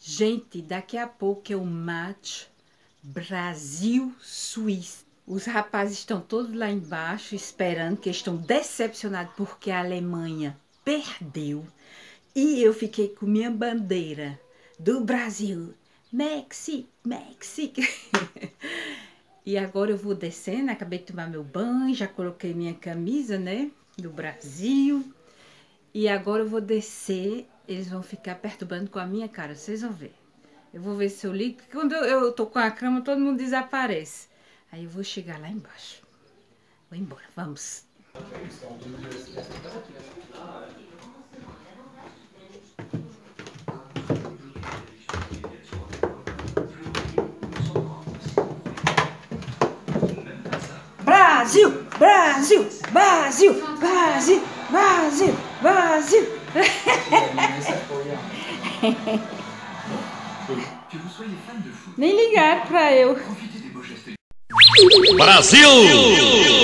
Gente, daqui a pouco é o match Brasil-Suíça. Os rapazes estão todos lá embaixo esperando, que estão decepcionados porque a Alemanha perdeu. E eu fiquei com minha bandeira do Brasil. México, México. E agora eu vou descendo, acabei de tomar meu banho, já coloquei minha camisa, né, do Brasil. E agora eu vou descer, eles vão ficar perturbando com a minha cara, vocês vão ver. Eu vou ver se eu ligo, porque quando eu tô com a cama, todo mundo desaparece. Aí eu vou chegar lá embaixo. Vou embora, vamos. Brasil, Brasil, Brasil, Brasil, Brasil, Brasil. Nem ligaram pra eu. Brasil!